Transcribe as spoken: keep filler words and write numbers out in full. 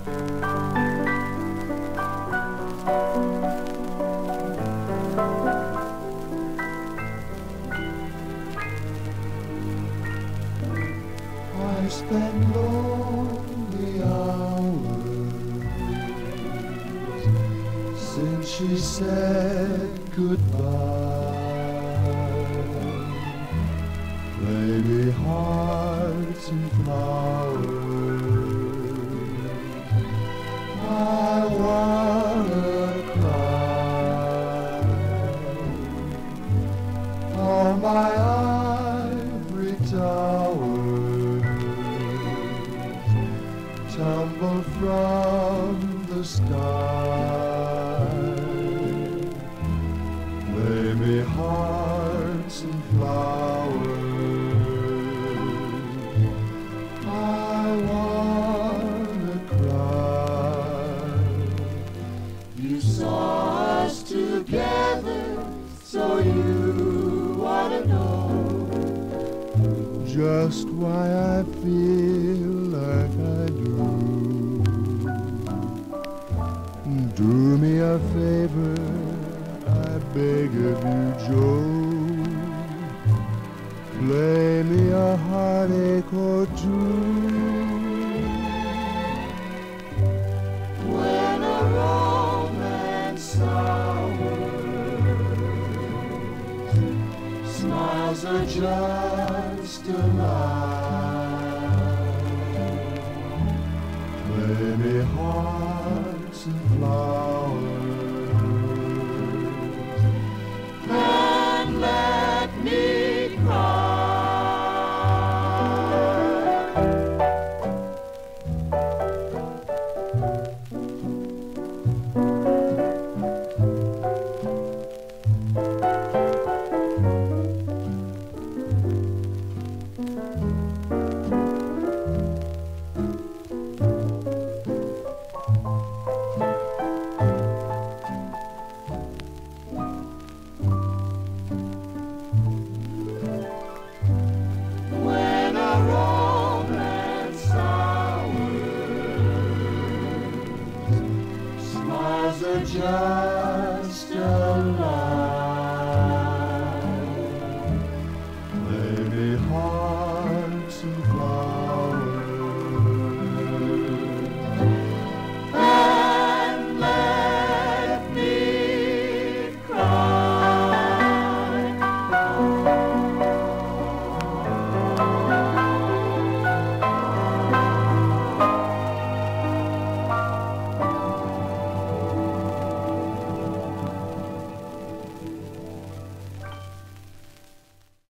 I spend lonely hours since she said goodbye. Play me hearts and flowers. I wanna cry. All my ivory towers tumble from the sky. Play me hearts and flowers. I wanna cry. You saw us together, so you wanna know just why I feel like I do. Do me a favor, I beg of you, Joe. Play me a heartache or two. When a romance sours, smiles are just a lie. Play me hearts and flowers, and let me cry. Just a